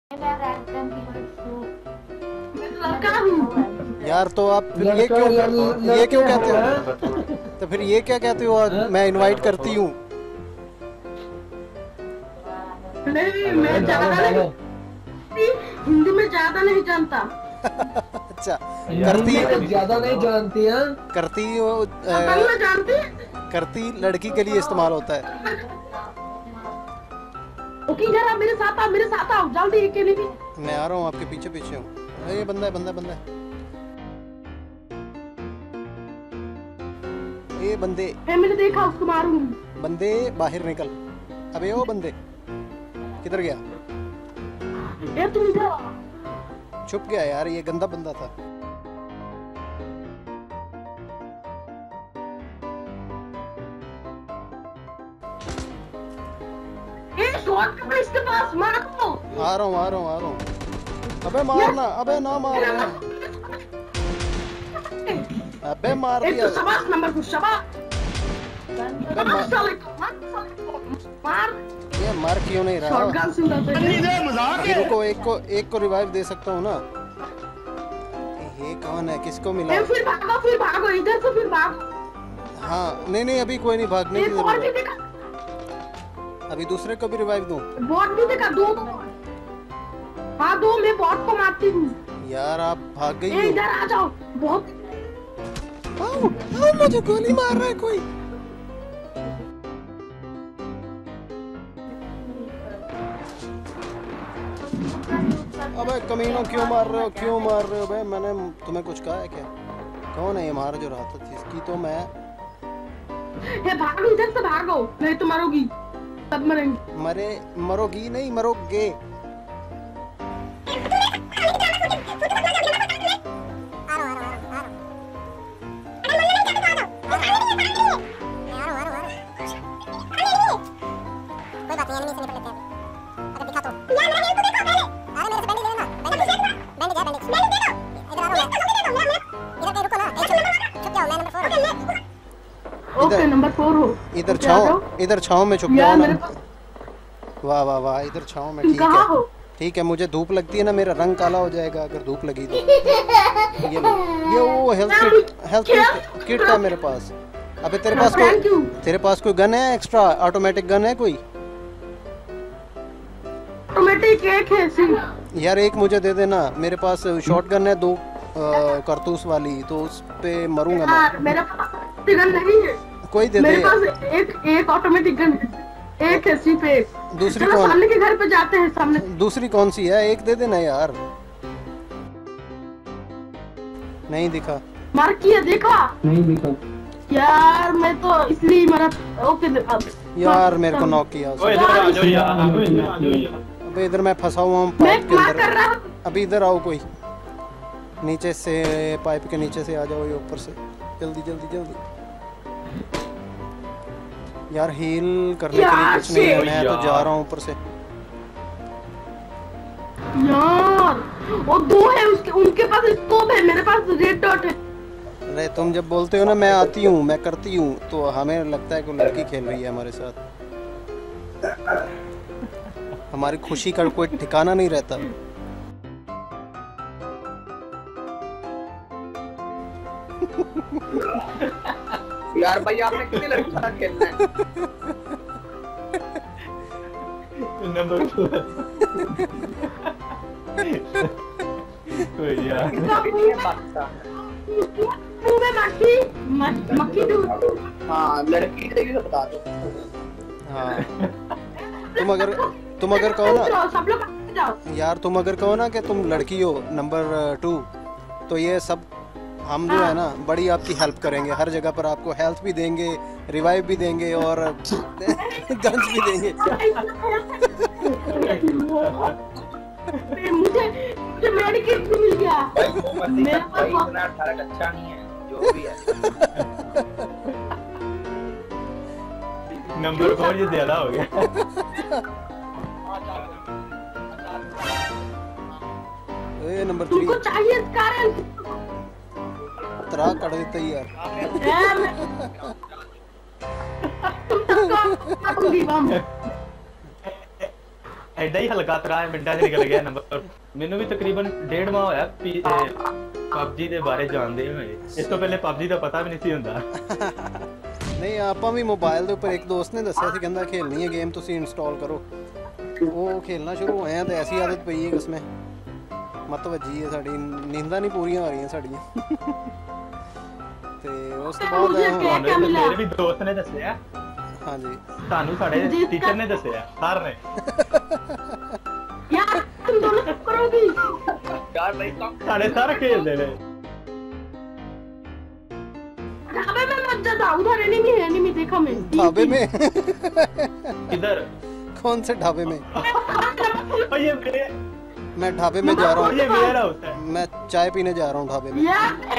यार तो आप फिर ये क्यों कहते हो? तो फिर ये क्या कहते हो? मैं इनवाइट करती हूँ। नहीं, मैं हिंदी में ज्यादा नहीं जानता। अच्छा, करती ज्यादा नहीं जानती है। करती हो करती लड़की के लिए इस्तेमाल होता है। ओके यार, आप मेरे साथ आओ जल्दी। अकेले भी मैं आ रहा हूँ, आपके पीछे पीछे हूँ। ये बंदा है ये बंदे। मैंने देखा, उसको मारूंगी। बंदे बाहर निकल। अबे ओ बंदे किधर गया? यार तुम इधर छुप गया यार, ये गंदा बंदा था। इसके पास मारो। आ रहा हूँ। अबे मारना, अबे ना मार। अबे मार दिया। शाबाश नंबर 2, शाबाश। मार। ये मार क्यों नहीं रहा? रुको, एक को रिवाइव दे सकता हूँ ना। ये कौन है? किसको मिला? फिर भागो इधर से, फिर भागो। हाँ नहीं अभी कोई नहीं भागने की जरूरत। अभी दूसरे को भी रिवाइव दूं? बॉट भी देखा, 2। हाँ 2, मैं बॉट को मारती हूँ। यार आप भाग गई हो। इधर आ जाओ। बहुत मुझे गोली मार रहा है कोई। अबे कमीनों, क्यों मार रहे हो भाई? मैंने तुम्हें कुछ कहा है क्या? कौन है ये मार जो रहा था? इसकी तो मैं भागो, इधर से भागो, नहीं तो मरोगी। सब मरेंगे। मरोगी नहीं, मरोगे। ओके नंबर 4 हो। इधर छांव में छुप जाओ ना। वाह इधर छांव में। ठीक है, मुझे धूप लगती है ना, मेरा रंग काला हो जाएगा अगर धूप लगी तो। ये वो हेल्थ किट है मेरे पास। अबे तेरे पास कोई गन है? एक्स्ट्रा ऑटोमेटिक गन है कोई? ऑटोमेटिक एक है यार, एक मुझे दे देना। मेरे पास शॉटगन है 2 कारतूस वाली, तो उस पे मरूंगा मैं। मेरे पास गन नहीं है। कोई दे दे। मेरे पास एक ऑटोमेटिक गन है, एक है सिर्फ एक। दूसरी कौन? सामने के घर पे जाते हैं सामने। दूसरी कौन सी है? एक दे देना यार। नहीं दिखा। मार किया, देखा? नहीं दिखा यार, मैं तो इसलिए मरा। ओके यार, मेरे को नॉक किया। अबे इधर मैं फंसा हुआ हूँ पाइप के अंदर। अभी इधर आओ, कोई नीचे से, पाइप के नीचे से आ जाओ, ये ऊपर से। जल्दी यार, हील करने के लिए कुछ नहीं है। मैं तो जा रहा हूँ ऊपर से। यार वो 2 है, उनके पास स्कोप है, मेरे पास रेड डॉट है। अरे तुम जब बोलते हो ना मैं आती हूँ, मैं करती हूँ, तो हमें लगता है कोई लड़की खेल रही है हमारे साथ। हमारी खुशी का कोई ठिकाना नहीं रहता। यार भाई, आपने कितनी लड़की के साथ खेलना है? नंबर 2 यार मक्खी दूध। हाँ, लड़की से भी बता दो। हाँ, तुम अगर कहो ना, सब लोग जाओ यार तुम अगर कहो ना कि तुम लड़की हो नंबर 2, तो ये सब हम जो है ना बड़ी आपकी हेल्प करेंगे। हर जगह पर आपको हेल्थ भी देंगे, रिवाइव भी देंगे और गन्स भी देंगे। मुझे मेडिकेट भी मिल गया। मेरा भाई इतना 18 अच्छा नहीं है, जो भी है। नंबर 4 ये ज्यादा हो गया। ए नंबर 3 तुमको चाहिए कारण तरा कर देते यार। ਐਡਾ ਹੀ ਹਲਕਾ ਤਰਾ ਮਿੰਟਾਂ 'ਚ ਨਿਕਲ ਗਿਆ ਨੰਬਰ। ਮੈਨੂੰ ਵੀ ਤਕਰੀਬਨ 1.5 ਮਾਹ ਹੋਇਆ PUBG ਦੇ ਬਾਰੇ ਜਾਣਦੇ ਹੋਏ। ਇਸ ਤੋਂ ਪਹਿਲੇ PUBG ਦਾ ਪਤਾ ਵੀ ਨਹੀਂ ਸੀ ਹੁੰਦਾ। ਨਹੀਂ ਆਪਾਂ ਵੀ ਮੋਬਾਈਲ ਦੇ ਉੱਪਰ ਇੱਕ ਦੋਸਤ ਨੇ ਦੱਸਿਆ ਸੀ, ਕਹਿੰਦਾ ਖੇਲਣੀ ਹੈ ਗੇਮ ਤੁਸੀਂ ਇੰਸਟਾਲ ਕਰੋ। ਉਹ ਖੇਲਣਾ ਸ਼ੁਰੂ ਹੋਏ ਆ ਤੇ ਐਸੀ ਆਦਤ ਪਈ ਹੈ ਕਿਸਮੇ ਮਤ ਵੱਜੀ ਹੈ, ਸਾਡੀ ਨੀਂਦਾਂ ਨਹੀਂ ਪੂਰੀਆਂ ਹੋ ਰਹੀਆਂ ਸਾਡੀਆਂ। ਤੇ ਉਸ ਤੋਂ ਬਾਅਦ ਮੇਰੇ ਵੀ ਦੋਸਤ ਨੇ ਦੱਸਿਆ। ਹਾਂਜੀ ਤੁਹਾਨੂੰ ਸਾਡੇ ਟੀਚਰ ਨੇ ਦੱਸਿਆ, ਸਰ ਨੇ। यार तुम दोनों चुप करोगी यार भाई साढ़े सर खेलते ने। ढाबे में मत जा, उधर एनिमी देखा मैं। ढाबे में? किधर? कौन से ढाबे में? ये मैं ढाबे में जा रहा हूँ। ये मेरा होता है। मैं चाय पीने जा रहा हूँ ढाबे में।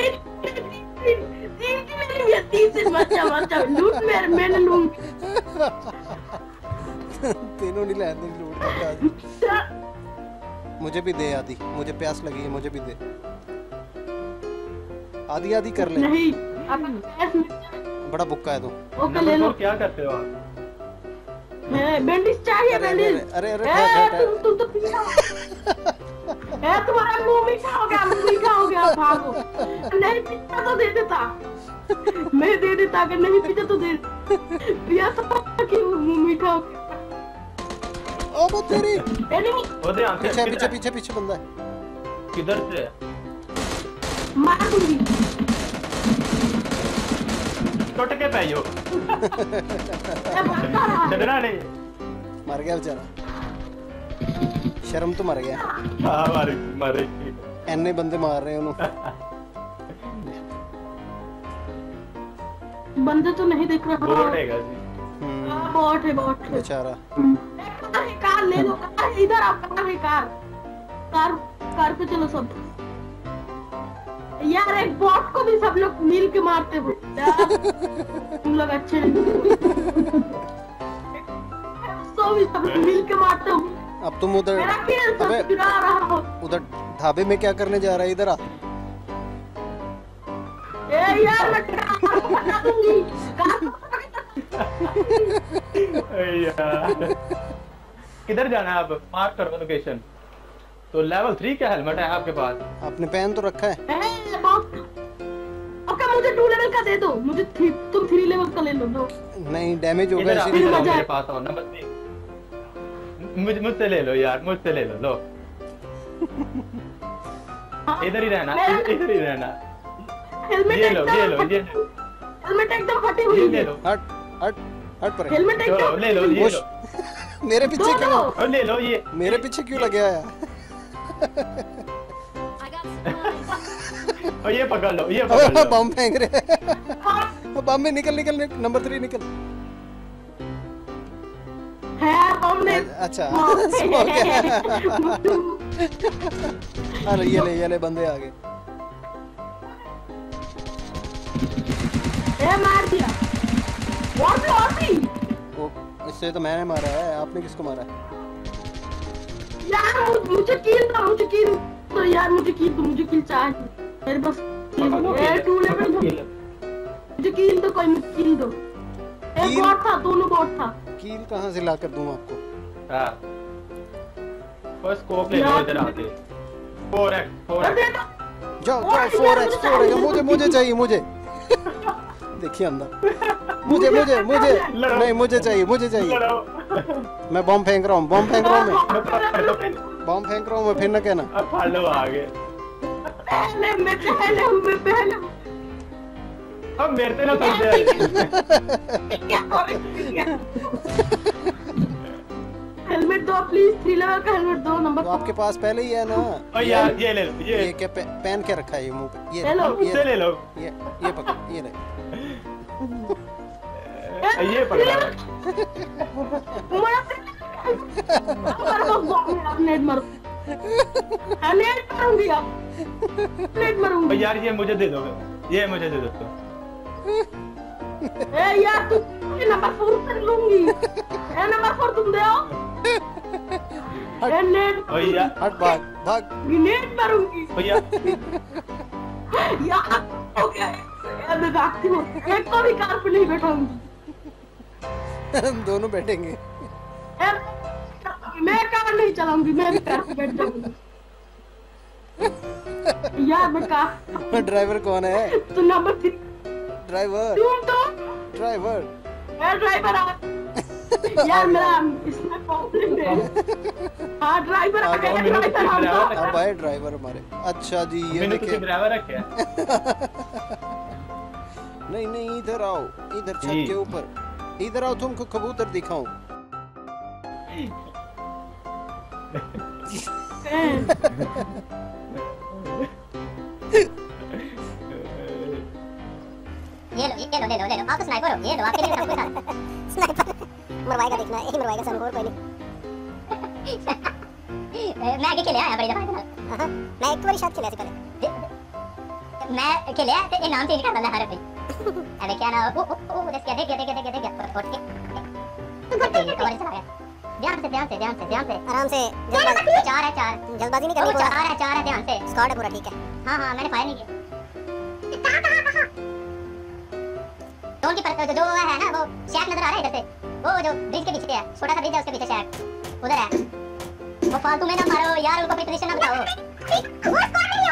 तीनों नहीं लेने लूट करता। मुझे भी दे आदि, मुझे प्यास लगी है, मुझे भी दे। आधी आधी कर ले। नहीं बड़ा बुक्का है तू। ओके ले लो। क्या करते हो आप? बैंडेज चाहिए, बैंडेज। अरे तुम तो पीना। तुम्हारा मुंह मीठा हो गया, भागो। नहीं पीता तो दे देता, मैं दे देता, अगर नहीं पीता तो दे पिया तो क्यों मुंह मीठा हो गया। ओ वो तेरी पीछे बंदा है। किधर से? मार दूंगी। टूट के पाइयो। चलना नहीं। मर गया बेचारा, शर्म तो मर गया। हाँ मारे एने बंदे मार रहे हैं उन्होंने। बंदे तो नहीं दिख रहा। बोट है जी। बोट है बेचारा। कार ले लो, कार इधर आओ, कार पे चलो सब। यार एक बॉट को भी सब लोग मिल के मारते हो। तुम लोग अच्छे नहीं। सब लोग मिल के मारते हो। अब तुम उधर उधर ढाबे में क्या करने जा रहा है? इधर आ। यार मैं बता दूंगी। किधर जाना है आप? मार्क करो लोकेशन। तो लेवल 3 का हेलमेट है आपके पास? आपने पहन तो रखा है? ओके मुझे 2 लेवल का दे दो, मुझे तुम 3 लेवल का ले लो। दो नहीं डैमेज हो गया इसीलिए मेरे पास आओ। नंबर 3 मुझसे ले लो यार, मुझसे ले लो। लो इधर ही रहना, इधर ही रहना। ये लो हेलमेट एकदम फटी हुई है। हट पर हेलमेट एकदम ले लो ये लो। मेरे पीछे क्यों? ले लो ये। मेरे पीछे क्यों लगे आया? और ये पकड़ लो। बम फेंक रहे। बम में निकल नंबर 3 निकल। है बम ने। अच्छा अरे ये ले बंदे आ गए। मार दिया। और भी इससे तो मैंने मारा है, आपने किसको मारा है? यार मुझे किल दो, मुझे किल चाहिए मेरे पास। 2 लेवल मुझे किल दो, कोई मुझे किल दो। एक बॉट था, दोनों बॉट था। किल कहाँ से लाकर दूं आपको? हाँ फर्स्ट स्कोप ले लो इधर आके। 4x जाओ 4x मुझे चाहिए। मुझे देखिए अंदर। मुझे नहीं मुझे चाहिए। मैं बम फेंक रहा हूँ मैं। फिर न कहना। फाड़ो आगे। पहले अब मेरे से ना समझे। हेलमेट दो प्लीज, 3 लेवल का हेलमेट दो। नंबर तो आपके पास पहले ही है ना? और यार ये ले लो। ये क्या पहन के रखा है ये मुंह पे? ये ले लो। ये पकड़, ये ले। ये पकड़ा। नेट मारूंगी। यार ये मुझे दे दो। यार तू नंबर 4 कर लूंगी। नंबर 4 तुम दे। हट भाग। नेट मारूंगी। यार हो गया। मैं भागती हूँ। एक को भी कार पे नहीं बैठाऊंगी। हम दोनों बैठेंगे। मैं कार नहीं चलाऊंगी, मैं भी कार पे बैठ जाऊंगी। यार मैं कार। ड्राइवर कौन है? तो नंबर 3 ड्राइवर। तुम तो ड्राइवर। मैं ड्राइवर आ। यार मेरा इसमें प्रॉब्लम है। हाँ ड्राइवर आ गया, ड्राइवर आ गया। अब आए ड्राइवर हमारे। अच्छा जी ये देखिए ड्राइवर रखे। नहीं नहीं इधर आओ, इधर छत के ऊपर इधर आओ, तुमको कबूतर दिखाऊं। ये लो आप तो स्नाइपर हो, ये लो आपके लिए सब कुछ है। स्नाइपर मरवाएगा, देखना यही मरवाएगा सन और कोई नहीं। मैं आगे खेले आया बड़ी दफा। हां मैं एक बार शायद खेले ऐसे पहले, मैं खेले तो ये नाम चेंज कर डाला हर कोई। अबे क्या ना ओ देख के उठ के और चला गया। ध्यान से आराम से। चार है जल्दबाजी नहीं करनी। चार है ध्यान से। स्क्वाड है पूरा, ठीक है। हां मैंने फायर नहीं किया। जोन की पर जो है ना वो शैक नजर आ रहा है इधर से, वो जो ब्रिज के पीछे है, छोटा सा ब्रिज है उसके पीछे शैक उधर है। वो फालतू में ना मारो यार, उनको अपनी पोजीशन ना बताओ। वो स्क्वाड नहीं है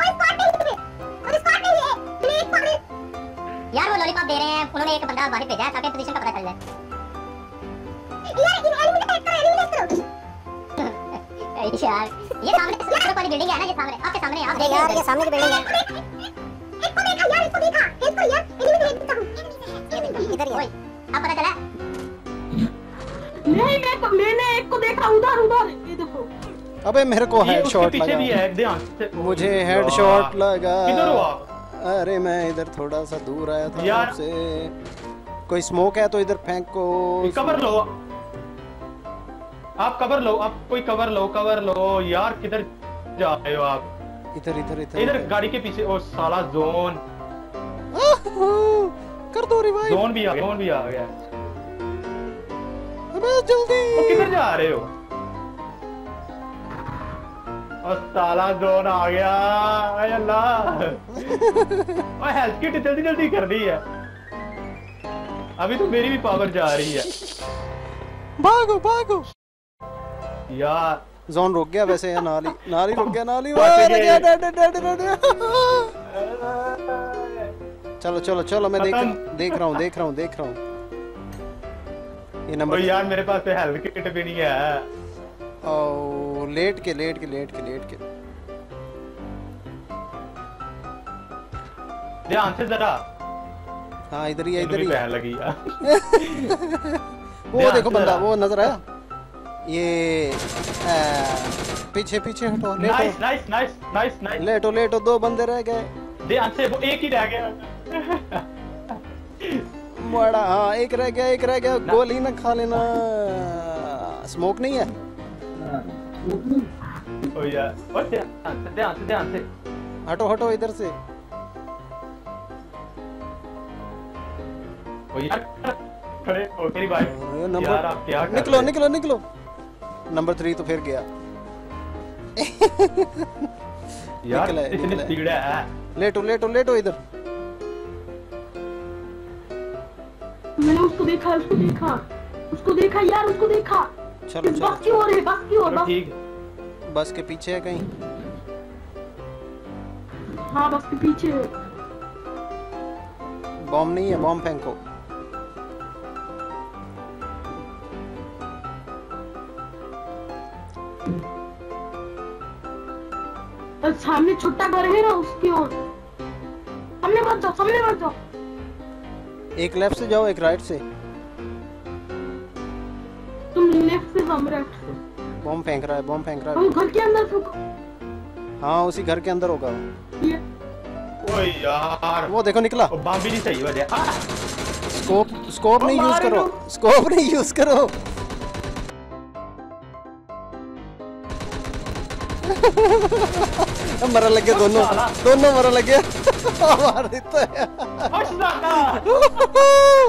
प्लीज पकड़ यार, वो लॉलीपॉप दे रहे हैं, उन्होंने एक बंदा बाहर भेजा है ताकि पोजीशन का पता चल जाए। यार एलिमिनेट करो यार, ये सामने सबसे बड़ी बिल्डिंग है ना, ये सामने आपके सामने आप देखिए यार, ये सामने की बिल्डिंग है। इसको देखा यार, इसको यार एलिमिनेट करो इधर ही। अब पता चला नहीं, मैंने एक को देखा उधर ये देखो। अबे मेरे को हेडशॉट लगा। भी है ध्यान से। मुझे हेडशॉट लगा। किधर हो आप? अरे मैं इधर थोड़ा सा दूर आया था यार आपसे। कोई स्मोक है तो इधर फेंको। कवर लो आप, कवर लो आप, कोई कवर लो यार। किधर जा रहे हो आप? इधर गाड़ी के पीछे। ओ साला जोन कर दो रिवाइव। जोन भी आ गया। अबे जल्दी। किधर जा रहे हो? और साला जोन आ गया। आय अल्लाह। और हेल्थ किट जल्दी कर दी है। अभी तो मेरी भी पावर जा रही है। भागो यार जोन रुक गया वैसे या नाली रुक गया। चलो मैं देख रहा हूँ। ये नंबर यार मेरे पास तो हेल्थ किट भी नहीं है। ओ लेट के ध्यान से जरा। हाँ इधर ही बहन लगी यार। वो देखो बंदा, वो नजर आया। ये पीछे हटो। नाइस। लेटो 2 बंदे रह गए। ध्यान से, वो एक ही रह गया। बड़ा हाँ एक रह गया। गोली ना खा लेना। स्मोक नहीं है। ओ यार ध्यान से। हटो इधर से। ओ यार खड़े हो मेरी भाई। यार आप क्या कर निकलो नंबर 3 तो फिर गया। यार इतनी स्पीड है। लेटो इधर। मैंने उसको देखा यार। चलो बस की ओर है। ठीक। बस के पीछे है कहीं। हाँ बस के पीछे है। बॉम्ब नहीं है, बॉम्ब फेंको। सामने छोटा घर है ना, उसकी ओर। सामने मत जाओ। एक लेफ्ट से जाओ, एक राइट से। तुम लेफ्ट से जाओ, राइट से। बॉम्ब फेंक रहा है। वो घर के अंदर फेंको। हाँ उसी घर के अंदर होगा। ओए यार वो देखो निकला। बम भी नहीं सही वजह। स्कोप नहीं यूज करो। मरने लगे दोनों मरने लगे। मार देता है।